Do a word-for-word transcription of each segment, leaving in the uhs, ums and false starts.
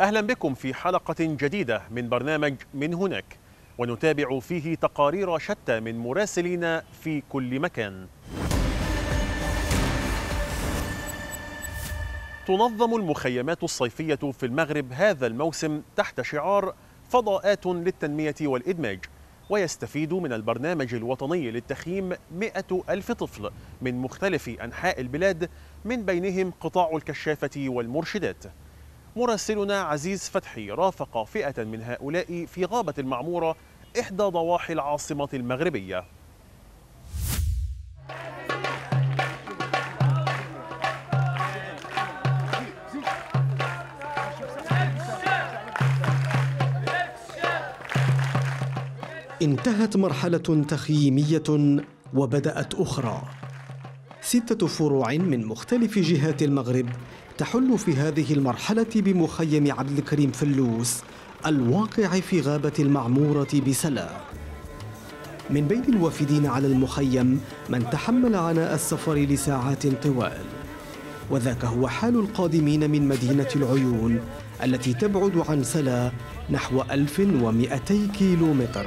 أهلا بكم في حلقة جديدة من برنامج من هناك، ونتابع فيه تقارير شتى من مراسلينا في كل مكان. تنظم المخيمات الصيفية في المغرب هذا الموسم تحت شعار فضاءات للتنمية والإدماج، ويستفيد من البرنامج الوطني للتخييم مئة ألف طفل من مختلف أنحاء البلاد، من بينهم قطاع الكشافة والمرشدات. مراسلنا عزيز فتحي رافق فئة من هؤلاء في غابة المعمورة، إحدى ضواحي العاصمة المغربية. انتهت مرحلة تخييمية وبدأت أخرى. ستة فروع من مختلف جهات المغرب تحل في هذه المرحلة بمخيم عبد الكريم فلوس الواقع في غابة المعمورة بسلا. من بين الوافدين على المخيم من تحمل عناء السفر لساعات طوال، وذاك هو حال القادمين من مدينة العيون التي تبعد عن سلا نحو ألف ومئتي كيلومتر.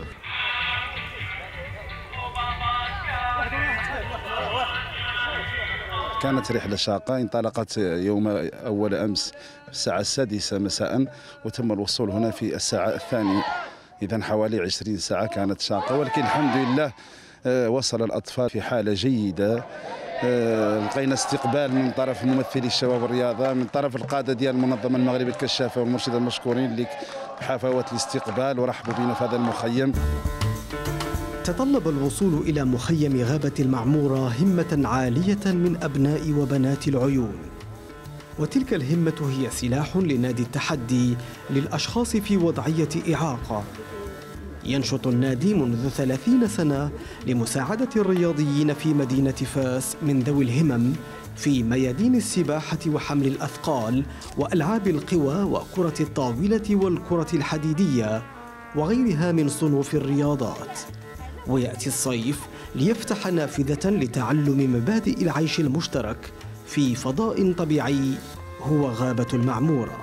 كانت رحلة شاقة، انطلقت يوم أول أمس الساعة السادسة مساء، وتم الوصول هنا في الساعة الثانية، إذن حوالي عشرين ساعة كانت شاقة، ولكن الحمد لله وصل الأطفال في حالة جيدة. لقينا استقبال من طرف ممثلي الشباب والرياضة، من طرف القادة ديال المنظمة المغربية الكشافة والمرشدة المشكورين اللي بحفاوة الاستقبال ورحبوا بنا في هذا المخيم. تطلب الوصول إلى مخيم غابة المعمورة همة عالية من أبناء وبنات العيون، وتلك الهمة هي سلاح لنادي التحدي للأشخاص في وضعية إعاقة. ينشط النادي منذ ثلاثين سنة لمساعدة الرياضيين في مدينة فاس من ذوي الهمم في ميادين السباحة وحمل الأثقال وألعاب القوى وكرة الطاولة والكرة الحديدية وغيرها من صنوف الرياضات. ويأتي الصيف ليفتح نافذة لتعلم مبادئ العيش المشترك في فضاء طبيعي هو غابة المعمورة.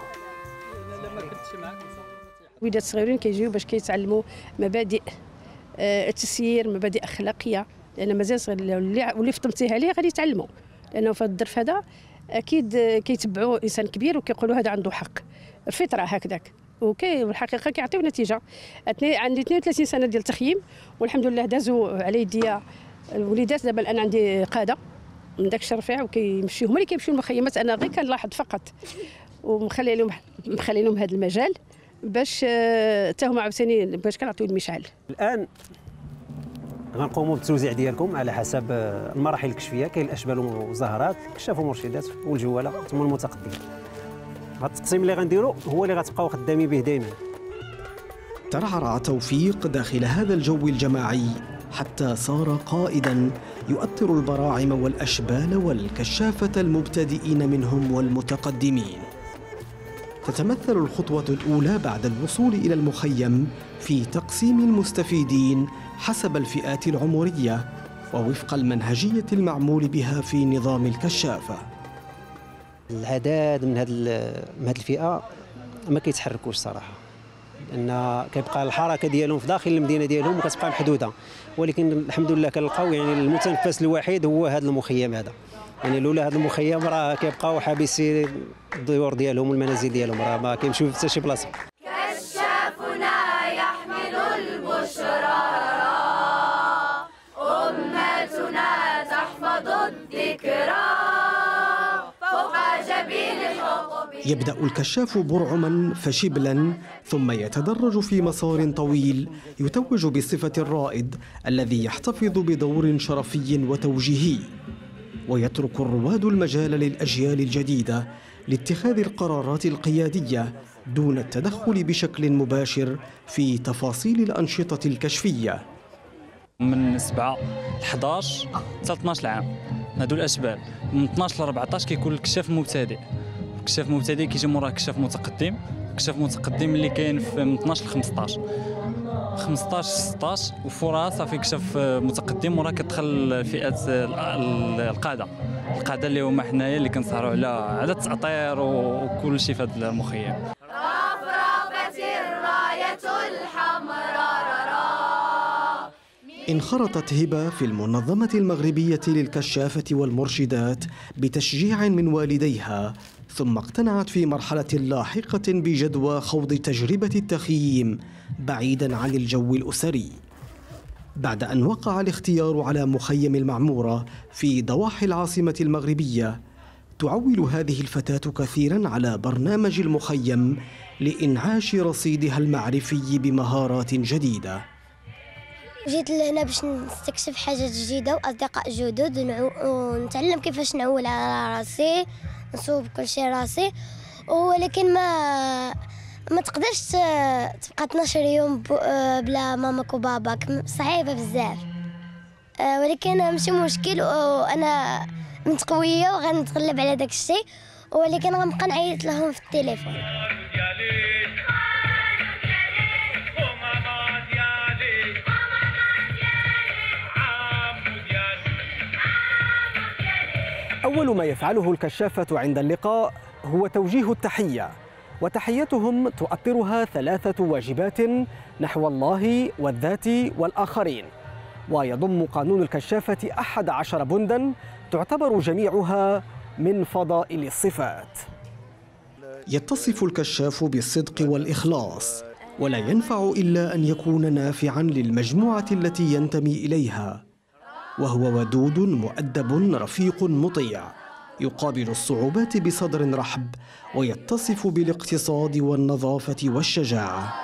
وليدات صغيرين كيجيو باش كيتعلموا مبادئ التسيير، مبادئ أخلاقية، لأن مازال صغير واللي فطمتيها ليه غادي يتعلموا، لأنه في الظرف هذا أكيد كيتبعوا إنسان كبير وكيقولوا هذا عنده حق، الفطرة هكذاك. اوكي، والحقيقه كيعطيو نتيجه. عندي اثنين وثلاثين سنه ديال التخييم، والحمد لله دازوا على يديا الوليدات. دابا الان عندي قاده من داك الشرفيع وكيمشيو هما اللي كيمشيو المخيمات، انا غير كنلاحظ فقط ومخلي لهم مخلي لهم هذا المجال باش حتى هما عاوتاني باش كنعطيو المشعل. الان غنقوموا بالتوزيع ديالكم على حسب المراحل الكشفيه. كاين الاشبال والزهرات، كشاف ومرشدات والجواله ثم المتقدم. هذا التقسيم اللي غنديرو هو اللي غتبقاو خدامين به دائما. ترعرع توفيق داخل هذا الجو الجماعي حتى صار قائدا يؤطر البراعم والأشبال والكشافة المبتدئين منهم والمتقدمين. تتمثل الخطوة الأولى بعد الوصول إلى المخيم في تقسيم المستفيدين حسب الفئات العمرية ووفق المنهجية المعمول بها في نظام الكشافة. العدد من هذه من هذه الفئه ما كيتحركوش صراحه، لان كيبقى الحركه ديالهم في داخل المدينه ديالهم وكتبقى محدوده، ولكن الحمد لله كنلقاو يعني المتنفس الوحيد هو هذا المخيم هذا. يعني لولا هذا المخيم راه كيبقاو حابسين الديور ديالهم والمنازل ديالهم، راه ما كيمشيو حتى شي بلاصه. كشافنا يحمل البشرى، امتنا تحفظ الذكرى. يبدأ الكشاف برعما فشبلا، ثم يتدرج في مسار طويل يتوج بصفة الرائد الذي يحتفظ بدور شرفي وتوجيهي، ويترك الرواد المجال للأجيال الجديدة لاتخاذ القرارات القيادية دون التدخل بشكل مباشر في تفاصيل الأنشطة الكشفية. من سبعة ل حداش حتى اثناش العام هادو الاشبال، من اثناش ل أربعطاش كيكون الكشاف مبتدئ. الكشاف مبتدئ كيجي موراه كشاف متقدم، كشاف متقدم اللي كاين من اثناش ل خمسطاش خمسطاش ستطاش، وفورها صافي كشاف متقدم، وراه كتدخل فئات القاده القاده اللي هما حنايا اللي كنسهروا على على التأطير وكل شيء في هذا المخيم. انخرطت هبة في المنظمة المغربية للكشافة والمرشدات بتشجيع من والديها، ثم اقتنعت في مرحلة لاحقة بجدوى خوض تجربة التخييم بعيداً عن الجو الأسري. بعد أن وقع الاختيار على مخيم المعمورة في ضواحي العاصمة المغربية، تعول هذه الفتاة كثيراً على برنامج المخيم لإنعاش رصيدها المعرفي بمهارات جديدة. جيت لهنا باش نستكشف حاجات جديدة وأصدقاء جدد ونتعلم كيفاش نعول على راسي، نصوب كل شيء راسي. ولكن ما ما تقدرش تبقى اثناش يوم بلا ماماك وباباك، صعيبة بزاف. ولكن ماشي مشكل، وأنا بنت قوية وغنتغلب على داك الشيء، ولكن غنبقى نعيط لهم في التليفون. أول ما يفعله الكشافة عند اللقاء هو توجيه التحية، وتحيتهم تؤطرها ثلاثة واجبات نحو الله والذات والآخرين. ويضم قانون الكشافة أحد عشر بندا تعتبر جميعها من فضائل الصفات. يتصف الكشاف بالصدق والإخلاص، ولا ينفع إلا أن يكون نافعا للمجموعة التي ينتمي إليها. وهو ودود مؤدب رفيق مطيع، يقابل الصعوبات بصدر رحب، ويتصف بالاقتصاد والنظافة والشجاعة.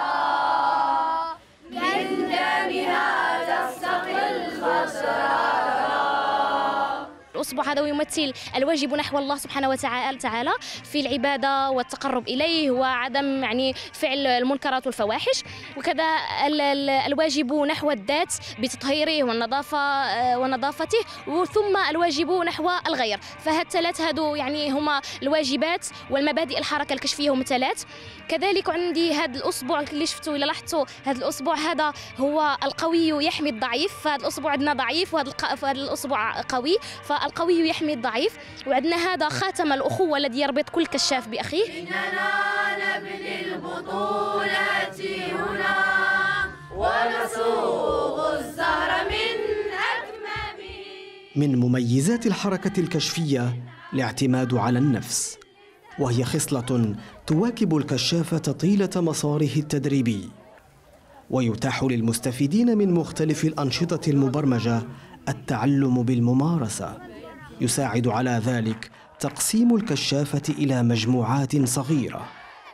الأسبوع هذا يمثل الواجب نحو الله سبحانه وتعالى تعالى في العبادة والتقرب إليه وعدم يعني فعل المنكرات والفواحش، وكذا الواجب نحو الذات بتطهيره والنظافة ونظافته، وثم الواجب نحو الغير. فهاد الثلاث هادو يعني هما الواجبات والمبادئ الحركة الكشفية هم ثلاث. كذلك عندي هذا الأسبوع اللي شفتوا إلا لاحظتوا، هذا الأسبوع هذا هو القوي يحمي الضعيف. فهذا الأسبوع عندنا ضعيف وهذا الأسبوع قوي، فالقوي يحمي الضعيف. وعندنا هذا خاتم الأخوة الذي يربط كل كشاف بأخيه. إننا نبني البطولات هنا ونصوغ الزهر من أكمامه. من مميزات الحركة الكشفية الاعتماد على النفس، وهي خصلة تواكب الكشافة طيلة مساره التدريبي. ويتاح للمستفيدين من مختلف الأنشطة المبرمجة التعلم بالممارسة. يساعد على ذلك تقسيم الكشافة إلى مجموعات صغيرة.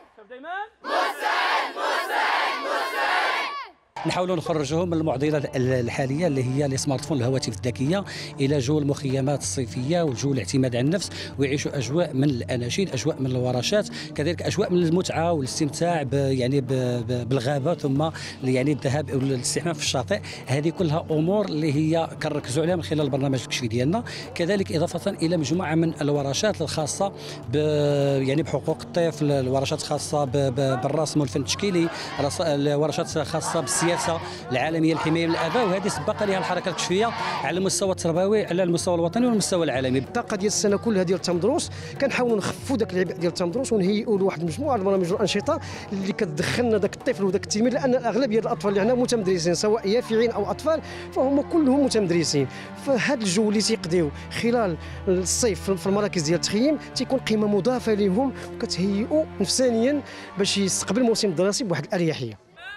نحاولوا نخرجهم من المعضله الحاليه اللي هي السمارت فون، الهواتف الذكيه، الى جو المخيمات الصيفيه وجو الاعتماد على النفس، ويعيشوا اجواء من الاناشيد، اجواء من الورشات، كذلك اجواء من المتعه والاستمتاع ب يعني ب بالغابه، ثم يعني الذهاب او الاستحمام في الشاطئ. هذه كلها امور اللي هي كنركزوا عليها من خلال البرنامج الكشفي ديالنا. كذلك اضافه الى مجموعه من الورشات الخاصه ب يعني بحقوق الطفل، الورشات الخاصه بالرسم والفن التشكيلي، الورشات خاصه بالسياسه العالميه للحمايه من الاذى، وهذه سبق لها الحركه الكشفيه على المستوى التربوي على المستوى الوطني والمستوى العالمي. الطاقه ديال السنه كلها ديال التمدروس كنحاولوا نخفوا داك العبء ديال التمدروس ونهيئوا له واحد المجموعه من البرامج والانشطه اللي كتدخلنا داك الطفل وداك التلميذ، لان الاغلبيه ديال الاطفال اللي عندنا متمدرسين سواء يافعين او اطفال، فهم كلهم متمدرسين. فهذا الجو اللي تيقضيو خلال الصيف في المراكز ديال التخييم تيكون قيمه مضافه لهم، وكتهيئوا نفسانيا باش يستقبل الموسم الدراسي بواحد الاريحيه.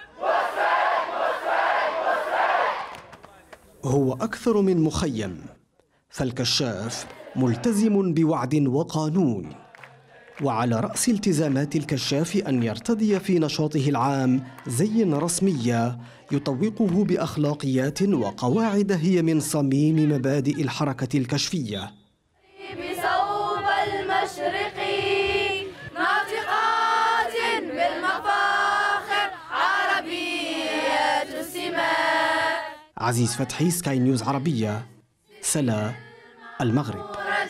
هو أكثر من مخيم، فالكشاف ملتزم بوعد وقانون. وعلى رأس التزامات الكشاف أن يرتدي في نشاطه العام زي رسمية يطوقه بأخلاقيات وقواعد هي من صميم مبادئ الحركة الكشفية. بصوب المشرق ناطقات بالمفاخر عربية السماء. عزيز فتحي، سكاي نيوز عربية، سلا، المغرب.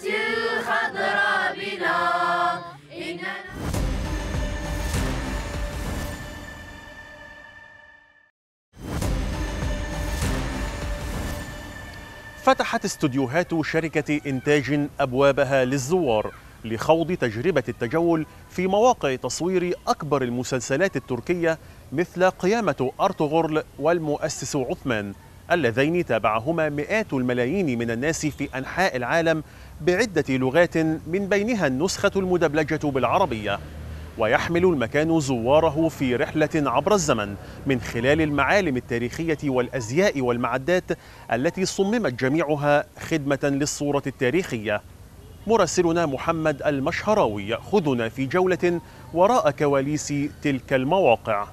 فتحت استوديوهات شركة إنتاج أبوابها للزوار لخوض تجربة التجول في مواقع تصوير أكبر المسلسلات التركية مثل قيامة أرطغرل والمؤسس عثمان، اللذين تابعهما مئات الملايين من الناس في أنحاء العالم بعدة لغات من بينها النسخة المدبلجة بالعربية. ويحمل المكان زواره في رحلة عبر الزمن من خلال المعالم التاريخية والأزياء والمعدات التي صممت جميعها خدمة للصورة التاريخية. مراسلنا محمد المشهراوي يأخذنا في جولة وراء كواليس تلك المواقع.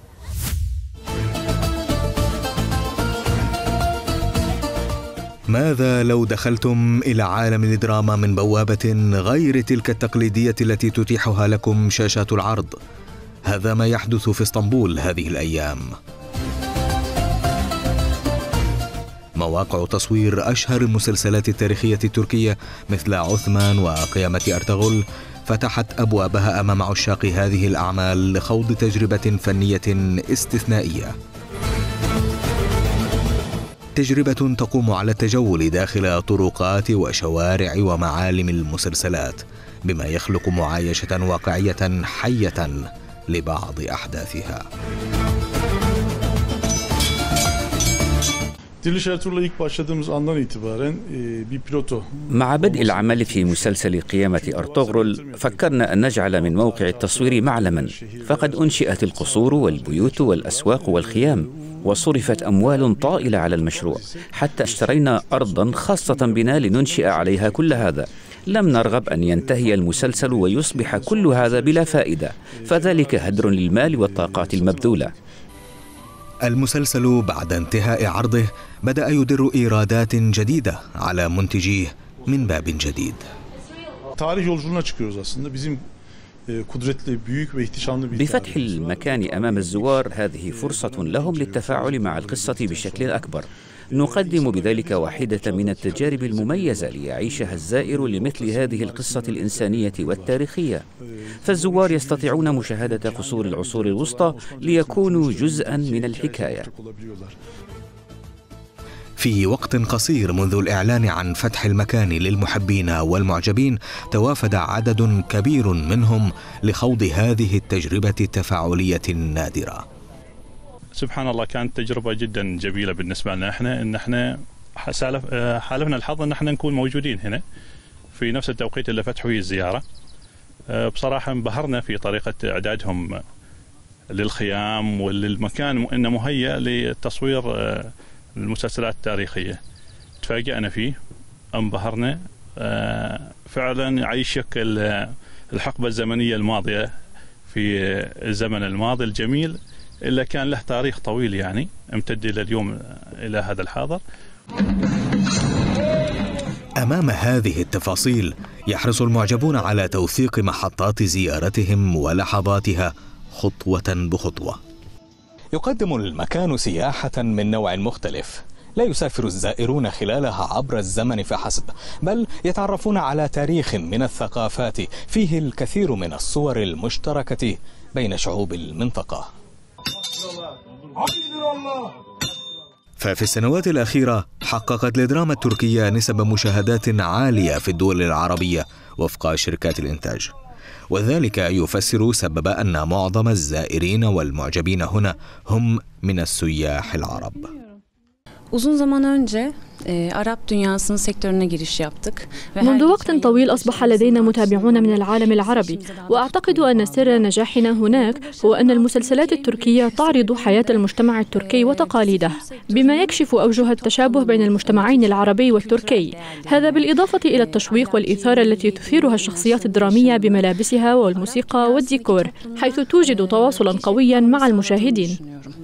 ماذا لو دخلتم إلى عالم الدراما من بوابة غير تلك التقليدية التي تتيحها لكم شاشات العرض؟ هذا ما يحدث في اسطنبول هذه الأيام. مواقع تصوير أشهر المسلسلات التاريخية التركية مثل عثمان وقيامة أرطغرل فتحت أبوابها أمام عشاق هذه الأعمال لخوض تجربة فنية استثنائية. تجربة تقوم على التجول داخل طرقات وشوارع ومعالم المسلسلات بما يخلق معايشة واقعية حية لبعض أحداثها. مع بدء العمل في مسلسل قيامة أرطغرل فكرنا أن نجعل من موقع التصوير معلما، فقد أنشئت القصور والبيوت والأسواق والخيام، وصرفت أموال طائلة على المشروع، حتى اشترينا أرضا خاصة بنا لننشئ عليها كل هذا. لم نرغب أن ينتهي المسلسل ويصبح كل هذا بلا فائدة، فذلك هدر للمال والطاقات المبذولة. المسلسل بعد انتهاء عرضه بدأ يدر إيرادات جديدة على منتجيه من باب جديد. بفتح المكان أمام الزوار هذه فرصة لهم للتفاعل مع القصة بشكل أكبر. نقدم بذلك واحدة من التجارب المميزة ليعيشها الزائر لمثل هذه القصة الإنسانية والتاريخية، فالزوار يستطيعون مشاهدة قصور العصور الوسطى ليكونوا جزءا من الحكاية. في وقت قصير منذ الإعلان عن فتح المكان للمحبين والمعجبين توافد عدد كبير منهم لخوض هذه التجربة التفاعلية النادرة. سبحان الله، كانت تجربة جدا جميلة بالنسبة لنا. احنا ان احنا حالفنا الحظ ان احنا نكون موجودين هنا في نفس التوقيت اللي فتحوا فيه الزيارة. بصراحة انبهرنا في طريقة اعدادهم للخيام وللمكان انه مهيأ لتصوير المسلسلات التاريخية. تفاجأنا فيه، انبهرنا فعلا. يعيشك الحقبة الزمنية الماضية في الزمن الماضي الجميل إلا كان له تاريخ طويل، يعني امتد إلى اليوم إلى هذا الحاضر. أمام هذه التفاصيل يحرص المعجبون على توثيق محطات زيارتهم ولحظاتها خطوة بخطوة. يقدم المكان سياحة من نوع مختلف، لا يسافر الزائرون خلالها عبر الزمن فحسب، بل يتعرفون على تاريخ من الثقافات فيه الكثير من الصور المشتركة بين شعوب المنطقة. ففي السنوات الأخيرة حققت الدراما التركية نسب مشاهدات عالية في الدول العربية وفق شركات الإنتاج، وذلك يفسر سبب أن معظم الزائرين والمعجبين هنا هم من السياح العرب. Uzun zaman önce e, Arap dünyasının sektörüne giriş yaptık. منذ وقت طويل أصبح لدينا متابعون من العالم العربي، وأعتقد أن سر نجاحنا هناك هو أن المسلسلات التركية تعرض حياة المجتمع التركي وتقاليده، بما يكشف أوجه التشابه بين المجتمعين العربي والتركي. هذا بالإضافة إلى التشويق والإثارة التي تثيرها الشخصيات الدرامية بملابسها والموسيقى والديكور، حيث توجد تواصلا قويا مع المشاهدين.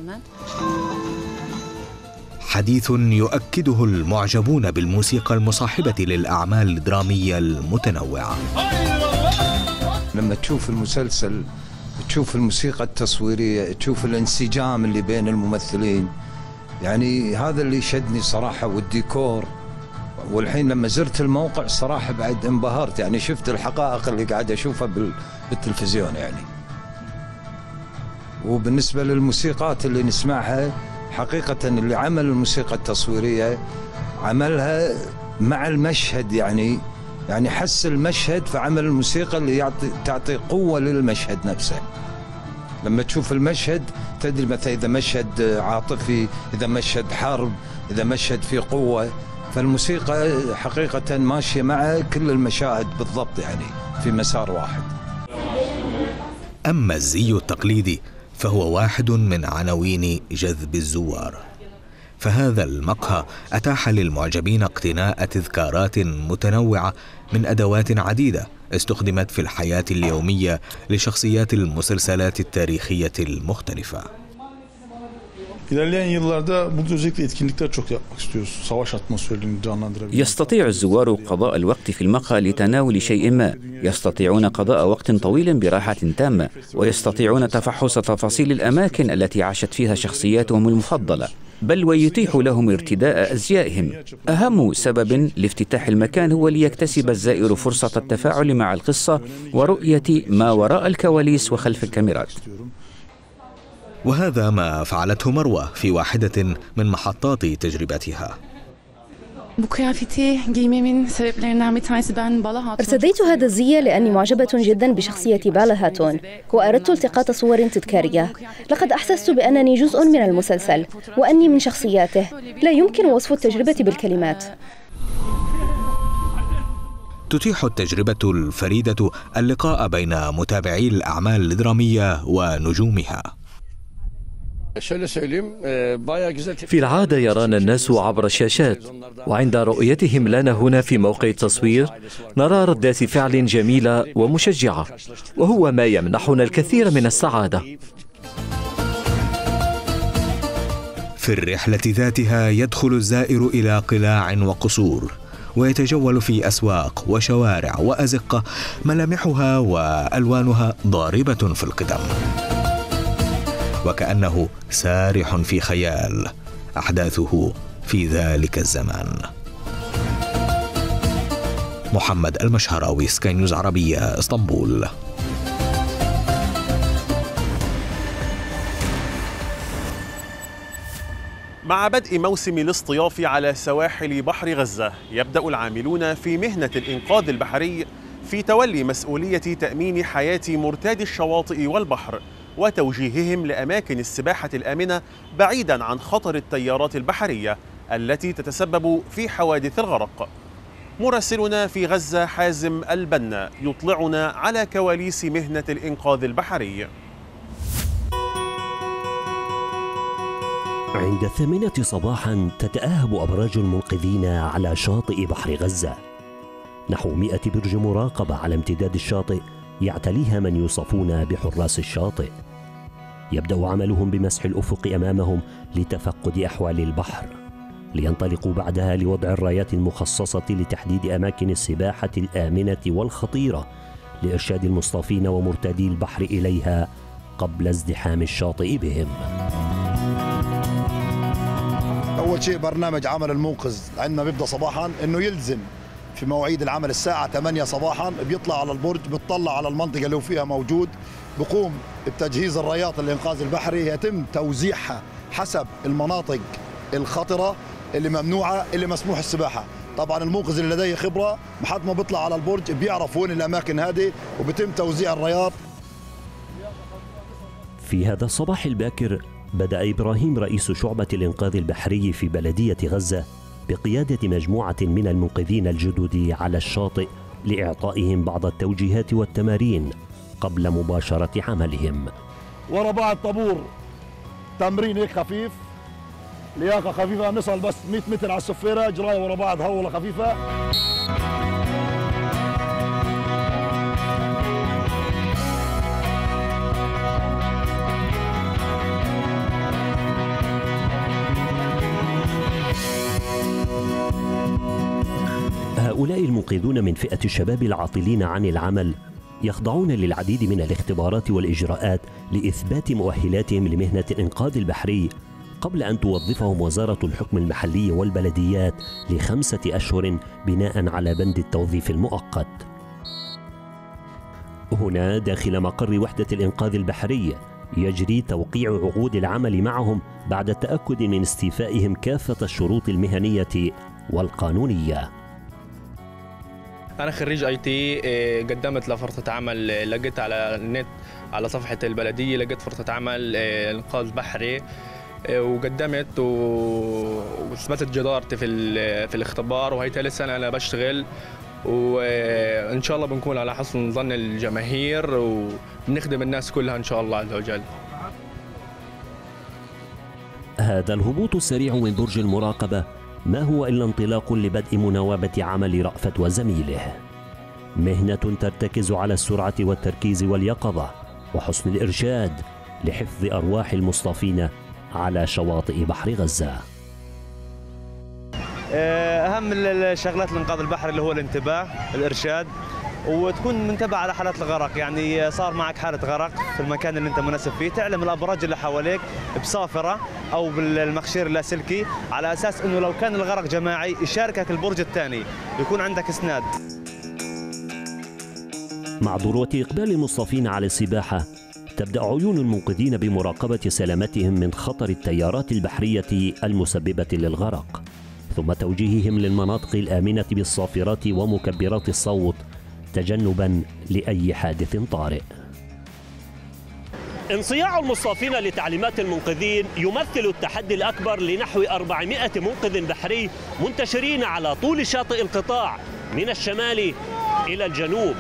حديث يؤكده المعجبون بالموسيقى المصاحبة للأعمال الدرامية المتنوعة. لما تشوف المسلسل تشوف الموسيقى التصويرية، تشوف الانسجام اللي بين الممثلين، يعني هذا اللي شدني صراحة، والديكور. والحين لما زرت الموقع صراحة بعد انبهرت، يعني شفت الحقائق اللي قاعد أشوفها بالتلفزيون يعني. وبالنسبة للموسيقات اللي نسمعها، حقيقة اللي عمل الموسيقى التصويرية عملها مع المشهد، يعني يعني حس المشهد فعمل الموسيقى اللي يعطي تعطي قوة للمشهد نفسه. لما تشوف المشهد تدري مثلا إذا مشهد عاطفي، إذا مشهد حرب، إذا مشهد فيه قوة. فالموسيقى حقيقة ماشية مع كل المشاهد بالضبط، يعني في مسار واحد. أما الزي التقليدي فهو واحد من عناوين جذب الزوار، فهذا المقهى أتاح للمعجبين اقتناء تذكارات متنوعة من أدوات عديدة استخدمت في الحياة اليومية لشخصيات المسلسلات التاريخية المختلفة. يستطيع الزوار قضاء الوقت في المقهى لتناول شيء ما، يستطيعون قضاء وقت طويل براحة تامة، ويستطيعون تفحص تفاصيل الأماكن التي عاشت فيها شخصياتهم المفضلة، بل ويتيح لهم ارتداء أزيائهم. أهم سبب لافتتاح المكان هو ليكتسب الزائر فرصة التفاعل مع القصة ورؤية ما وراء الكواليس وخلف الكاميرات. وهذا ما فعلته مروة في واحدة من محطات تجربتها. ارتديت هذا الزي لأني معجبة جدا بشخصية بالا هاتون، وأردت التقاط صور تذكارية. لقد أحسست بأنني جزء من المسلسل وأني من شخصياته، لا يمكن وصف التجربة بالكلمات. تتيح التجربة الفريدة اللقاء بين متابعي الأعمال الدرامية ونجومها. في العادة يرانا الناس عبر الشاشات، وعند رؤيتهم لنا هنا في موقع التصوير نرى ردات فعل جميلة ومشجعة، وهو ما يمنحنا الكثير من السعادة. في الرحلة ذاتها يدخل الزائر إلى قلاع وقصور، ويتجول في أسواق وشوارع وأزقة ملامحها وألوانها ضاربة في القدم، وكأنه سارح في خيال أحداثه في ذلك الزمان. محمد المشهراوي، سكاي نيوز عربية، اسطنبول. مع بدء موسم الاصطياف على سواحل بحر غزة، يبدأ العاملون في مهنة الإنقاذ البحري في تولي مسؤولية تأمين حياة مرتادي الشواطئ والبحر وتوجيههم لأماكن السباحة الآمنة بعيداً عن خطر التيارات البحرية التي تتسبب في حوادث الغرق. مراسلنا في غزة حازم البنا يطلعنا على كواليس مهنة الإنقاذ البحري. عند الثامنة صباحاً تتأهب أبراج المنقذين على شاطئ بحر غزة، نحو مئة برج مراقبة على امتداد الشاطئ يعتليها من يوصفون بحراس الشاطئ. يبدأ عملهم بمسح الأفق أمامهم لتفقد أحوال البحر، لينطلقوا بعدها لوضع الرايات المخصصة لتحديد أماكن السباحة الآمنة والخطيرة لإرشاد المصطافين ومرتادي البحر إليها قبل ازدحام الشاطئ بهم. أول شيء برنامج عمل المنقذ عندنا بيبدأ صباحا إنه يلزم في مواعيد العمل الساعة ثمانية صباحا، بيطلع على البرج، بيطلع على المنطقة اللي هو فيها موجود، بقوم بتجهيز الرايات الإنقاذ البحري، يتم توزيعها حسب المناطق الخطرة اللي ممنوعة اللي مسموح السباحة. طبعا المنقذ اللي لديه خبرة محد ما بيطلع على البرج بيعرف وين الأماكن هذه وبيتم توزيع الرايات. في هذا الصباح الباكر بدأ إبراهيم رئيس شعبة الإنقاذ البحري في بلدية غزة بقيادة مجموعة من المنقذين الجدد على الشاطئ لإعطائهم بعض التوجيهات والتمارين قبل مباشرة عملهم. ورا بعض طابور تمرين هيك خفيف، لياقة خفيفة، نصل بس مئة متر على السفيرة، جراية ورا بعض هولة خفيفة. هؤلاء المنقذون من فئة الشباب العاطلين عن العمل يخضعون للعديد من الاختبارات والإجراءات لإثبات مؤهلاتهم لمهنة الإنقاذ البحري قبل أن توظفهم وزارة الحكم المحلي والبلديات لخمسة أشهر بناء على بند التوظيف المؤقت. هنا داخل مقر وحدة الإنقاذ البحري يجري توقيع عقود العمل معهم بعد التأكد من استيفائهم كافة الشروط المهنية والقانونية. أنا خريج أي تي، قدمت لفرصة عمل، لقيت على النت على صفحة البلدية لقيت فرصة عمل إنقاذ بحري، وقدمت وثبتت جدارتي في في الاختبار، وهي ثالث سنة أنا بشتغل، وإن شاء الله بنكون على حسن ظن الجماهير وبنخدم الناس كلها إن شاء الله عز وجل. هذا الهبوط السريع من برج المراقبة ما هو إلا انطلاق لبدء مناوبة عمل رأفت وزميله. مهنة ترتكز على السرعة والتركيز واليقظة وحسن الإرشاد لحفظ أرواح المصطافين على شواطئ بحر غزة. أهم الشغلات لإنقاذ البحر اللي هو الانتباه، الإرشاد، وتكون منتبه على حالات الغرق. يعني صار معك حالة غرق في المكان اللي انت مناسب فيه، تعلم الابراج اللي حواليك بصافرة او بالمخشير اللاسلكي، على اساس انه لو كان الغرق جماعي يشاركك البرج الثاني، يكون عندك اسناد. مع ذروة إقبال المصطافين على السباحة تبدأ عيون المنقذين بمراقبة سلامتهم من خطر التيارات البحرية المسببة للغرق، ثم توجيههم للمناطق الآمنة بالصافرات ومكبرات الصوت تجنبا لأي حادث طارئ. انصياع المصطافين لتعليمات المنقذين يمثل التحدي الأكبر لنحو أربعمائة منقذ بحري منتشرين على طول شاطئ القطاع من الشمال إلى الجنوب.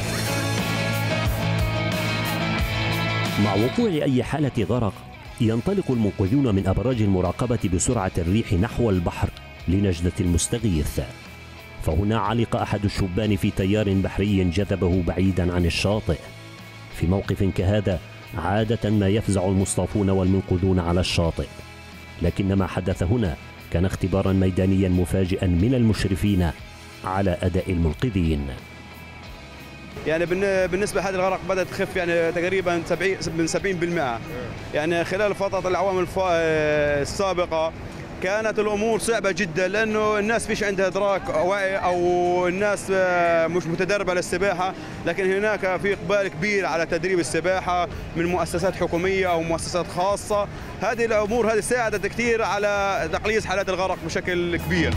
مع وقوع أي حالة غرق ينطلق المنقذون من أبراج المراقبة بسرعة الريح نحو البحر لنجدة المستغيث، فهنا علق أحد الشبان في تيار بحري جذبه بعيدا عن الشاطئ. في موقف كهذا عادة ما يفزع المصطافون والمنقذون على الشاطئ، لكن ما حدث هنا كان اختبارا ميدانيا مفاجئا من المشرفين على أداء المنقذين. يعني بالنسبة لهذا الغرق بدأت تخف يعني تقريبا من سبعين بالمئة. يعني خلال فترة الأعوام السابقة كانت الأمور صعبة جدا، لأنه الناس فيش عندها إدراك وعي أو الناس مش متدربة للسباحة، لكن هناك في إقبال كبير على تدريب السباحة من مؤسسات حكومية أو مؤسسات خاصة. هذه الأمور هذه ساعدت كثير على تقليص حالات الغرق بشكل كبير.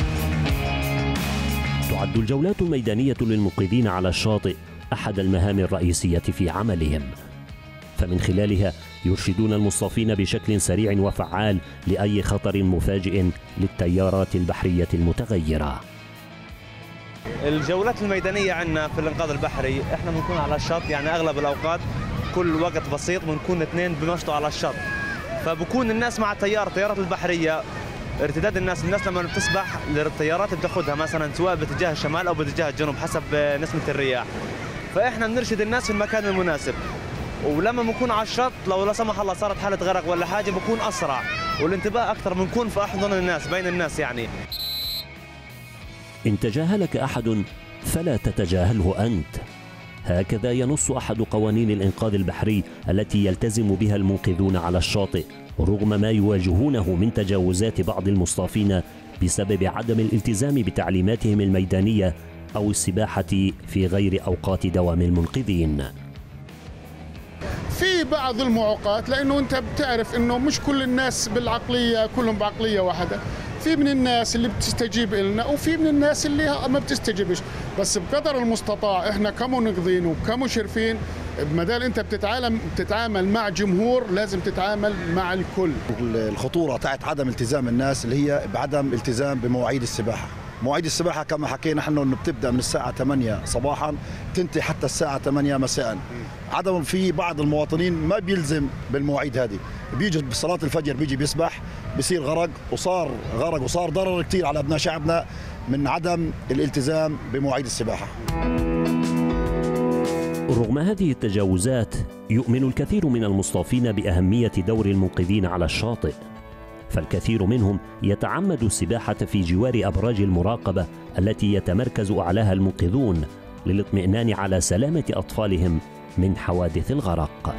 تعد الجولات الميدانية للمنقذين على الشاطئ أحد المهام الرئيسية في عملهم، فمن خلالها يرشدون المصطافين بشكل سريع وفعال لأي خطر مفاجئ للتيارات البحرية المتغيرة. الجولات الميدانية عندنا في الإنقاذ البحري احنا بنكون على الشط، يعني أغلب الأوقات كل وقت بسيط بنكون اثنين بنشطوا على الشط، فبكون الناس مع التيار التيارات البحرية ارتداد الناس الناس لما بتسبح التيارات بتاخذها مثلا سواء باتجاه الشمال أو باتجاه الجنوب حسب نسمة الرياح، فإحنا بنرشد الناس في المكان المناسب. ولما بنكون على الشط لو لا سمح الله صارت حالة غرق ولا حاجة بكون أسرع والانتباه أكثر، بنكون في أحضان الناس بين الناس. يعني إن تجاهلك أحد فلا تتجاهله أنت، هكذا ينص أحد قوانين الإنقاذ البحري التي يلتزم بها المنقذون على الشاطئ رغم ما يواجهونه من تجاوزات بعض المصطافين بسبب عدم الالتزام بتعليماتهم الميدانية أو السباحة في غير أوقات دوام المنقذين. في بعض المعوقات، لأنه أنت بتعرف أنه مش كل الناس بالعقلية كلهم بعقلية واحدة، في من الناس اللي بتستجيب لنا وفي من الناس اللي ما بتستجيبش، بس بقدر المستطاع احنا كمنقذين وكمشرفين بدل انت بتتعامل بتتعامل مع جمهور لازم تتعامل مع الكل. الخطورة تاعت عدم التزام الناس اللي هي بعدم التزام بمواعيد السباحة. مواعيد السباحة كما حكينا احنا انه بتبدا من الساعة ثمانية صباحا تنتهي حتى الساعة ثمانية مساء. عدم في بعض المواطنين ما بيلزم بالمواعيد هذه، بيجي بصلاة الفجر بيجي بيسبح بيصير غرق، وصار غرق وصار ضرر كثير على ابناء شعبنا من عدم الالتزام بمواعيد السباحة. رغم هذه التجاوزات يؤمن الكثير من المصطافين بأهمية دور المنقذين على الشاطئ، فالكثير منهم يتعمد السباحة في جوار أبراج المراقبة التي يتمركز أعلاها المنقذون للاطمئنان على سلامة أطفالهم من حوادث الغرق.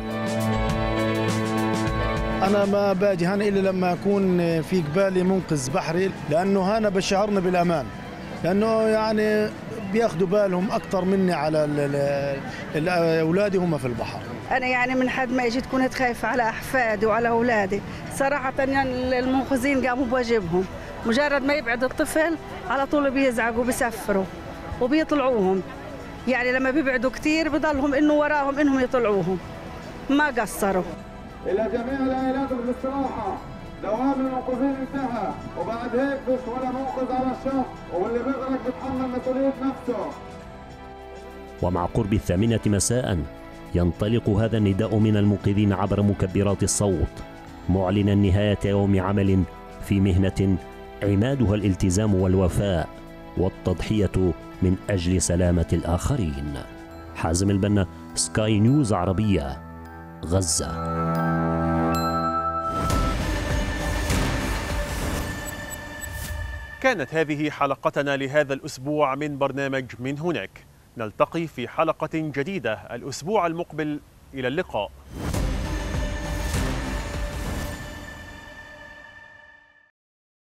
أنا ما باجي هنا إلا لما أكون في قبالي منقذ بحري، لأنه هنا بشعرني بالأمان، لأنه يعني بياخدوا بالهم أكثر مني على أولادي هم في البحر. أنا يعني من حد ما إجيت كنت خايفة على أحفادي وعلى أولادي صراحة. يعني المنقذين قاموا بواجبهم، مجرد ما يبعد الطفل على طول بيزعقوا بيسفروا، وبيطلعوهم، يعني لما بيبعدوا كثير بضلهم إنه وراهم إنهم يطلعوهم، ما قصروا. إلى جميع العائلات بالاستراحة، دوام المنقذين انتهى، وبعد هيك فيش ولا منقذ على الشط، واللي بيغرق بيتحمل مسؤولية نفسه. ومع قرب الثامنة مساء ينطلق هذا النداء من المنقذين عبر مكبرات الصوت، معلنا نهاية يوم عمل في مهنة عمادها الالتزام والوفاء والتضحية من أجل سلامة الآخرين. حازم البنا، سكاي نيوز عربية، غزة. كانت هذه حلقتنا لهذا الأسبوع من برنامج من هناك. نلتقي في حلقة جديدة الأسبوع المقبل. إلى اللقاء.